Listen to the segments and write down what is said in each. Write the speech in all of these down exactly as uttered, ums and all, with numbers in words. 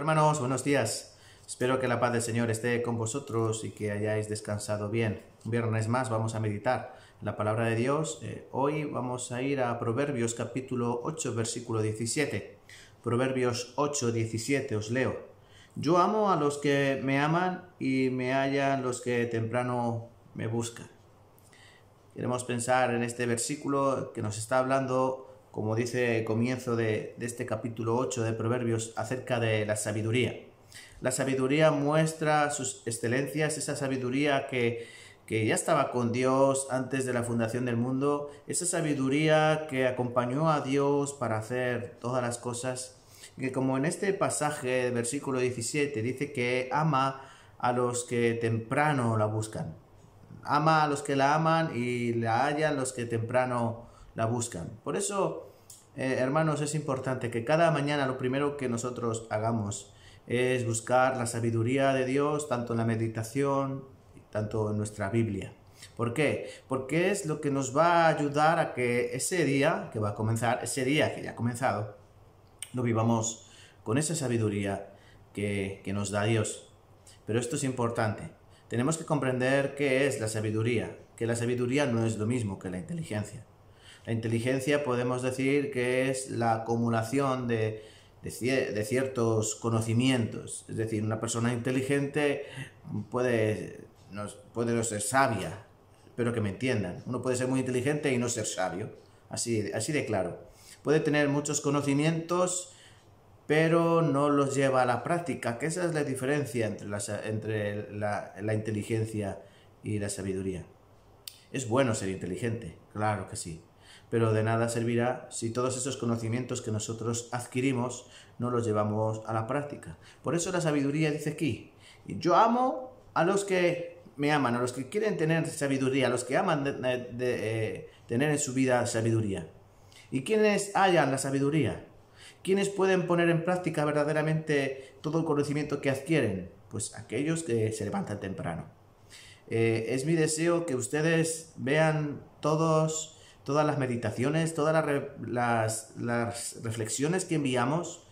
hermanos, buenos días. Espero que la paz del Señor esté con vosotros y que hayáis descansado bien. Un viernes más vamos a meditar la palabra de Dios. Eh, hoy vamos a ir a Proverbios capítulo ocho, versículo diecisiete. Proverbios ocho, diecisiete, os leo. Yo amo a los que me aman y me hallan los que temprano me buscan. Queremos pensar en este versículo que nos está hablando, como dice el comienzo de, de este capítulo ocho de Proverbios, acerca de la sabiduría. La sabiduría muestra sus excelencias, esa sabiduría que, que ya estaba con Dios antes de la fundación del mundo, esa sabiduría que acompañó a Dios para hacer todas las cosas, que como en este pasaje, versículo diecisiete, dice que ama a los que temprano la buscan. Ama a los que la aman y la hallan los que temprano la buscan. Por eso, eh, hermanos, es importante que cada mañana lo primero que nosotros hagamos es buscar la sabiduría de Dios, tanto en la meditación, tanto en nuestra Biblia. ¿Por qué? Porque es lo que nos va a ayudar a que ese día que va a comenzar, ese día que ya ha comenzado, lo vivamos con esa sabiduría que, que nos da Dios. Pero esto es importante. Tenemos que comprender qué es la sabiduría, que la sabiduría no es lo mismo que la inteligencia. La inteligencia podemos decir que es la acumulación de, de, de ciertos conocimientos. Es decir, una persona inteligente puede no, puede no ser sabia, espero que me entiendan. Uno puede ser muy inteligente y no ser sabio, así, así de claro. Puede tener muchos conocimientos, pero no los lleva a la práctica, que esa es la diferencia entre la, entre la, la inteligencia y la sabiduría. Es bueno ser inteligente, claro que sí, pero de nada servirá si todos esos conocimientos que nosotros adquirimos no los llevamos a la práctica. Por eso la sabiduría dice aquí, yo amo a los que me aman, a los que quieren tener sabiduría, a los que aman de, de, de, eh, tener en su vida sabiduría. ¿Y quiénes hallan la sabiduría? ¿Quiénes pueden poner en práctica verdaderamente todo el conocimiento que adquieren? Pues aquellos que se levantan temprano. Eh, es mi deseo que ustedes vean todos, todas las meditaciones, todas las, re, las, las reflexiones que enviamos.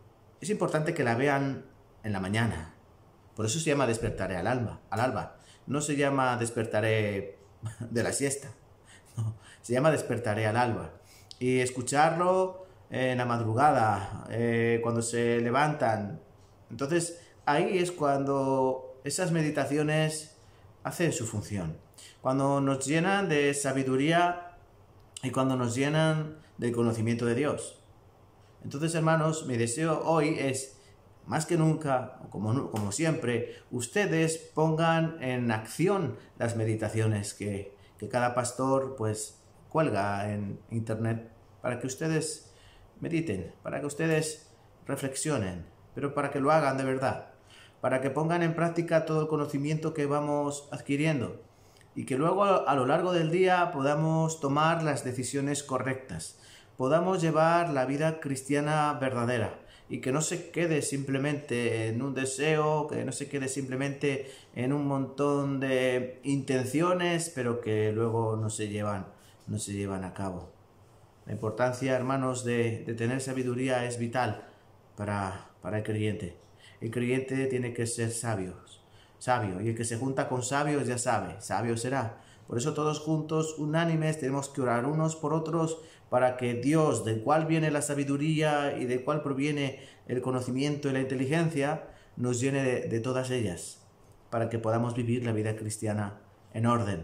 Es importante que la vean en la mañana. Por eso se llama despertaré al alba, al alba. No se llama despertaré de la siesta. No, se llama despertaré al alba. Y escucharlo en la madrugada, eh, cuando se levantan. Entonces, ahí es cuando esas meditaciones hacen su función. Cuando nos llenan de sabiduría y cuando nos llenan del conocimiento de Dios. Entonces, hermanos, mi deseo hoy es, más que nunca, como, como siempre, ustedes pongan en acción las meditaciones que, que cada pastor pues cuelga en internet para que ustedes mediten, para que ustedes reflexionen, pero para que lo hagan de verdad, para que pongan en práctica todo el conocimiento que vamos adquiriendo y que luego a lo largo del día podamos tomar las decisiones correctas, podamos llevar la vida cristiana verdadera y que no se quede simplemente en un deseo, que no se quede simplemente en un montón de intenciones, pero que luego no se llevan, no se llevan a cabo. La importancia, hermanos, de, de tener sabiduría es vital para, para el creyente. El creyente tiene que ser sabio, sabio, y el que se junta con sabios ya sabe, sabio será. Por eso todos juntos, unánimes, tenemos que orar unos por otros para que Dios, del cual viene la sabiduría y del cual proviene el conocimiento y la inteligencia, nos llene de, de todas ellas, para que podamos vivir la vida cristiana en orden,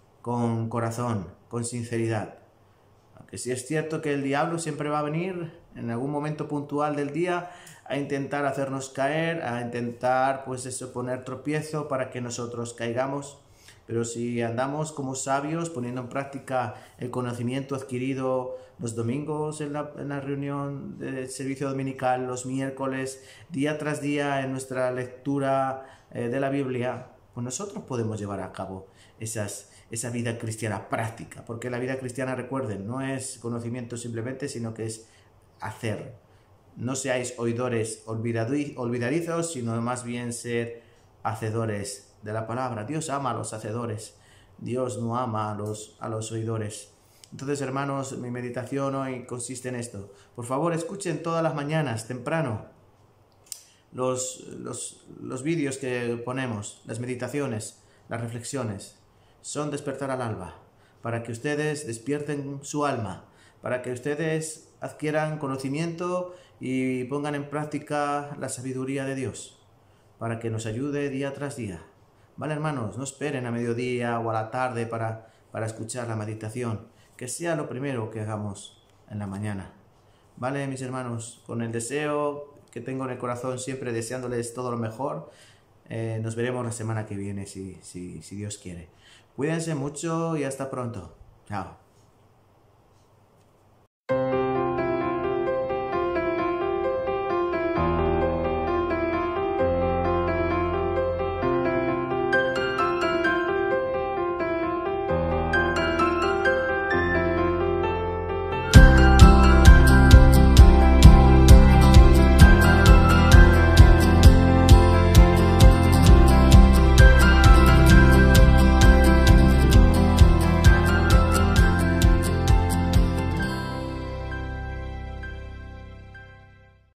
con corazón, con sinceridad. Aunque sí es cierto que el diablo siempre va a venir en algún momento puntual del día a intentar hacernos caer, a intentar pues eso, poner tropiezo para que nosotros caigamos. Pero si andamos como sabios poniendo en práctica el conocimiento adquirido los domingos en la, en la reunión del servicio dominical, los miércoles, día tras día en nuestra lectura eh, de la Biblia, pues nosotros podemos llevar a cabo esas esa vida cristiana práctica, porque la vida cristiana, recuerden, no es conocimiento simplemente, sino que es hacer. No seáis oidores olvidadizos, sino más bien ser hacedores de la palabra. Dios ama a los hacedores, Dios no ama a los, a los oidores. Entonces, hermanos, mi meditación hoy consiste en esto. Por favor, escuchen todas las mañanas, temprano, los, los, los vídeos que ponemos, las meditaciones, las reflexiones, son despertar al alba, para que ustedes despierten su alma, para que ustedes adquieran conocimiento y pongan en práctica la sabiduría de Dios, para que nos ayude día tras día. Vale, hermanos, no esperen a mediodía o a la tarde para, para escuchar la meditación, que sea lo primero que hagamos en la mañana. Vale, mis hermanos, con el deseo que tengo en el corazón, siempre deseándoles todo lo mejor, eh, nos veremos la semana que viene, si, si, si Dios quiere. Cuídense mucho y hasta pronto. Chao.